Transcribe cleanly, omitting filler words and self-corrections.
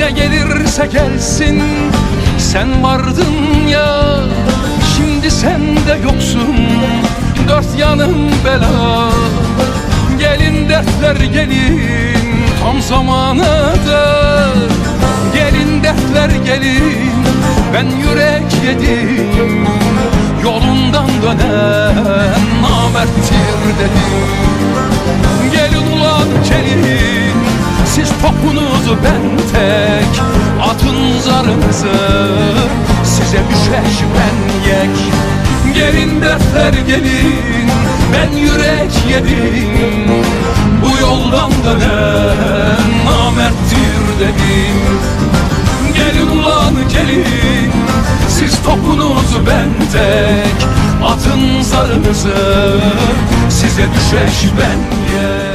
Ne gelirse gelsin, sen vardın ya, şimdi sen de yoksun, dört yanım bela. Gelin dertler gelin, tam zamanıdır. Gelin dertler gelin, ben yürek yedim, yolundan dönen namerttir dedim. Gelin ulan gelin, siz topunuzu ben tek, atın zarınızı, size düşer ben yek. Gelin dertler gelin, ben yürek yedim, bu yoldan dönen namerttir dedim. Gelin ulan gelin, siz topunuzu ben tek, atın zarınızı, size düşer ben yek.